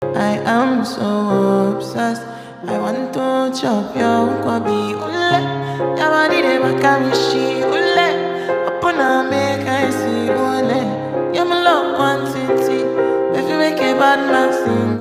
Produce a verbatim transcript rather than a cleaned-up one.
I am so obsessed. I want to chop your kwabi ule. Yabadi de bakamishi ule. Upona make I see ule. You're my love quantity. If you make a bad man sing.